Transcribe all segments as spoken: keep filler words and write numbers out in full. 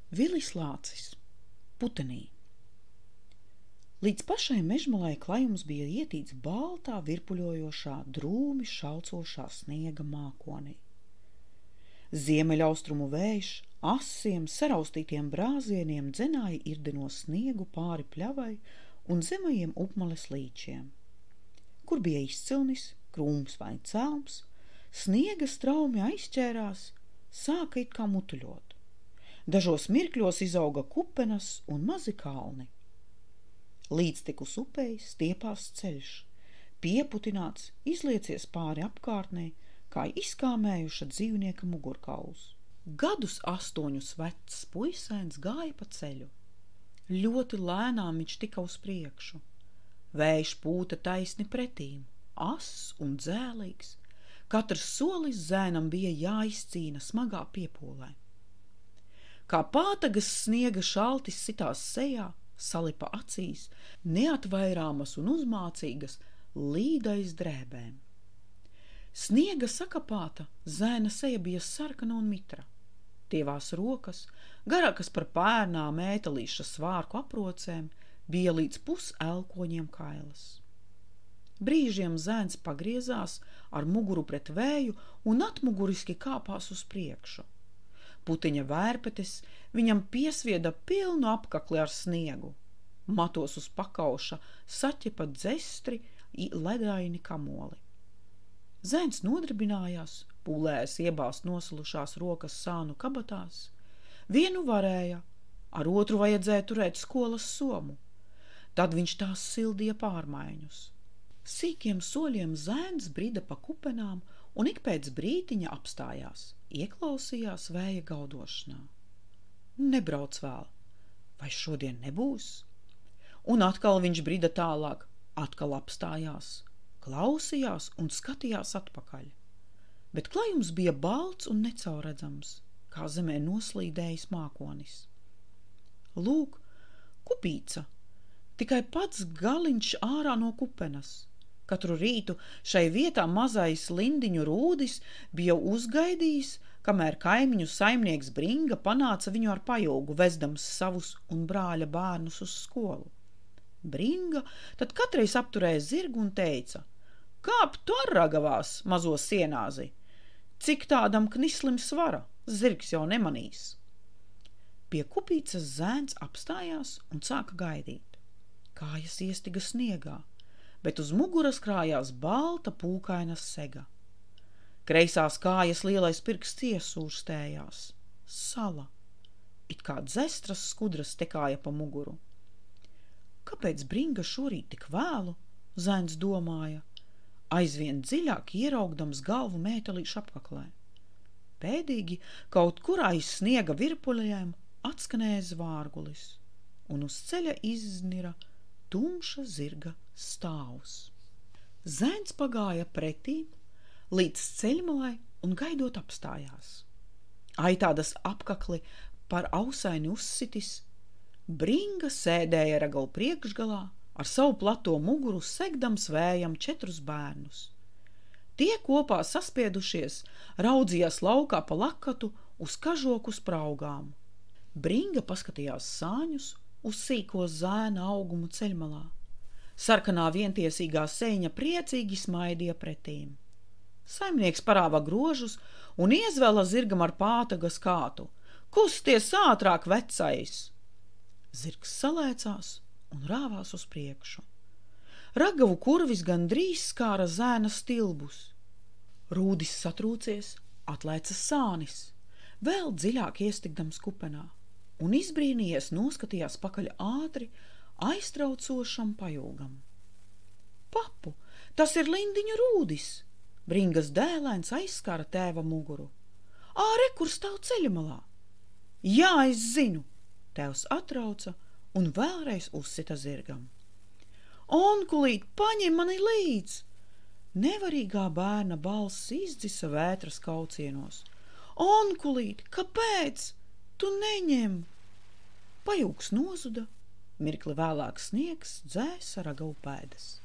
Vilis Lācis, Putenī. Līdz pašai mežmalai klajums bija ietīts baltā, virpuļojošā, drūmi šaucošā sniega mākonī. Ziemeļaustrumu vējš asiem, saraustītiem brāzieniem dzenāja irdeno sniegu pāri pļavai un zemajiem upmales līčiem. Kur bija izcilnis, krūms vai celms, sniega straumi aizķērās, sāka it kā mutuļot. Dažos mirkļos izauga kupenas un mazi kalni. Līdztekus upei stiepās ceļš, pieputināts, izliecies pāri apkārtnē, kā izkāmējuša dzīvnieka mugurkauls. Gadus astoņus vecs puisēns gāja pa ceļu. Ļoti lēnām viņš tika uz priekšu. Vējš pūta taisni pretīm, ass un dzēlīgs. Katrs solis zēnam bija jāizcīna smagā piepūlē. Kā pātagas sniega šaltis sitās sejā, salipa acīs, neatvairāmas un uzmācīgas, līdais drēbēm. Sniega sakapāta zēna seja bija sarkana un mitra. Tievās rokas, garākas par pērnām ētelīša svārku aprocēm, bija līdz pus elkoņiem kailas. Brīžiem zēns pagriezās ar muguru pret vēju un atmuguriski kāpās uz priekšu. Puteņa vērpetes viņam piesvieda pilnu apkakli ar sniegu. Matos uz pakauša saķepa dzestri ledaini kamoli. Zēns nodarbinājās, pūlēs iebāzt nosalušās rokas sānu kabatās. Vienu varēja, ar otru vajadzēja turēt skolas somu. Tad viņš tās sildīja pārmaiņus. Sīkiem soļiem zēns brida pa kupenām un ik pēc brītiņa apstājās, ieklausījās vēja gaudošanā. Nebrauc vēl, vai šodien nebūs? Un atkal viņš brida tālāk, atkal apstājās, klausījās un skatījās atpakaļ. Bet klajums bija balts un necaurredzams, kā zemē noslīdējis mākonis. Lūk, kupīca, tikai pats galiņš ārā no kupenas. Katru rītu šai vietā mazais lindiņu rūdis bija uzgaidījis, kamēr kaimiņu saimnieks Bringa panāca viņu ar pajūgu, vezdams savus un brāļa bērnus uz skolu. Bringa tad katreiz apturēja zirgu un teica: "Kāp tu ar ragavās, mazo sienāzi? Cik tādam knislim svara, zirgs jau nemanīs." Pie kupīcas zēns apstājās un sāka gaidīt. Kājas iestiga sniegā, bet uz muguras krājās balta pūkaina sega. Kreisās kājas lielais pirksts iesūrstējās. Sala. It kā dzestras skudras tekāja pa muguru. Kāpēc Bringa šorīt tik vēlu? Zēns domāja, aizvien dziļāk ieraugdams galvu mētelīšu apkaklē. Pēdīgi kaut kur aiz sniega virpuļiem atskanēja zvārgulis, un uz ceļa iznira tumša zirga stāvs. Zēns pagāja pretīm līdz ceļmalai un gaidot apstājās. Aitādas apkakli par ausaini uzsitis, Bringa sēdēja ragalu priekšgalā, ar savu plato muguru segdams vējam četrus bērnus. Tie kopā saspiedušies, raudzījās laukā pa lakatu uz kažoku spraugām. Bringa paskatījās sāņus uz sīko zēna augumu ceļmalā. Sarkanā vientiesīgā seiņa priecīgi smaidīja pretīm. Saimnieks parāva grožus un iezvēla zirgam ar pātagas kātu. "Kusties ātrāk, vecais!" Zirgs salēcās un rāvās uz priekšu. Ragavu kurvis gandrīz skāra zēna stilbus. Rūdis satrūcies, atlēca sānis, vēl dziļāk iestigdams kupenā, un izbrīnījies noskatījās pakaļ ātri aiztraucošam pajūgam. "Papu, tas ir lindiņu rūdis!" Bringas dēlēns aizskara tēva muguru. "Āre, kur stāv ceļa malā?" "Jā, es zinu!" Tēvs atrauca un vēlreiz uzsita zirgam. "Onkulīt, paņem mani līdz!" Nevarīgā bērna balss izdzisa vētras kaucienos. "Onkulīt, kāpēc? Tu neņem!" Pajūgs nozuda, mirkli vēlāk sniegs dzēsa ragavu pēdas.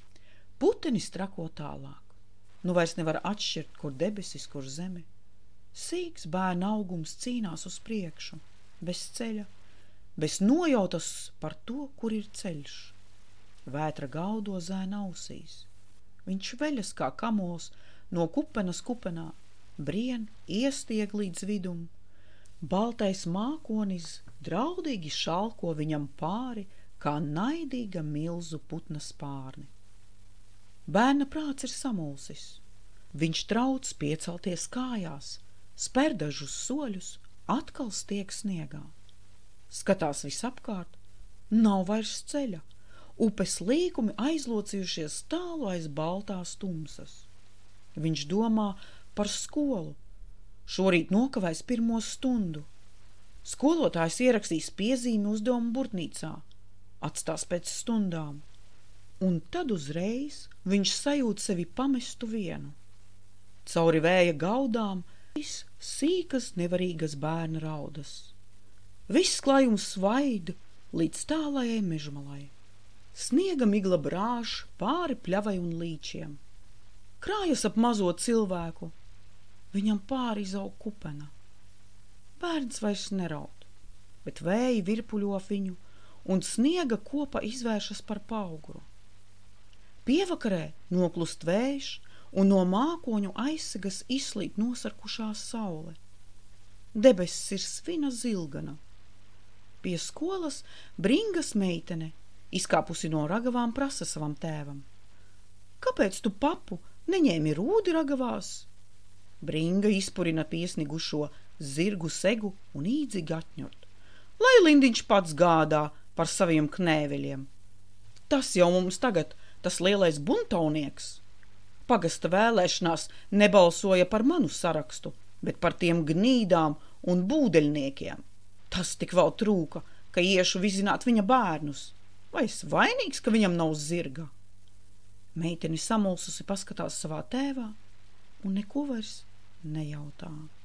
Putenis trako tālāk. Nu vairs nevar atšķirt, kur debesis, kur zeme. Sīks bērna augums cīnās uz priekšu, bez ceļa, bez nojautas par to, kur ir ceļš. Vētra gaudo zēna ausīs. Viņš veļas kā kamols no kupenas kupenā, brien iestieg līdz vidum. Baltais mākonis draudīgi šalko viņam pāri, kā naidīga milzu putna spārni. Bērna prāts ir samulsis. Viņš trauc piecelties kājās, spēr dažus soļus, atkal stieg sniegā. Skatās visapkārt, nav vairs ceļa, upes līkumi aizlocījušies tālu aiz baltās tumsas. Viņš domā par skolu, šorīt nokavēs pirmo stundu. Skolotājs ierakstīs piezīmi uzdevumu burtnīcā, atstās pēc stundām, un tad uzreiz viņš sajūt sevi pamestu vienu. Cauri vēja gaudām viss sīkas nevarīgas bērna raudas. Viss klājums svaid līdz tālajai mežmalai. Sniega migla brāž pāri pļavai un līčiem. Krājas ap mazo cilvēku. Viņam pāri izaug kupena. Bērns vairs neraud, bet vēji virpuļo viņu, un sniega kopa izvēršas par pauguru. Pievakarē noklust vējš, un no mākoņu aizsegas izslīd nosarkušā saule. Debesis ir svina zilgana. Pie skolas Bringas meitene, izkāpusi no ragavām, prasa savam tēvam: "Kāpēc tu, papu, neņēmi rūdi ragavās?" Bringa izpurina piesnigušo zirgu segu un īdzīgi atņurt. Lai Lindiņš pats gādā par saviem knēveļiem. Tas jau mums tagad tas lielais buntaunieks. Pagasta vēlēšanās nebalsoja par manu sarakstu, bet par tiem gnīdām un būdeļniekiem. Tas tik vēl trūka, ka iešu vizināt viņa bērnus. Vai es vainīgs, ka viņam nav zirga? Meiteni samulsusi paskatās savā tēvā un neko vairs nejautā.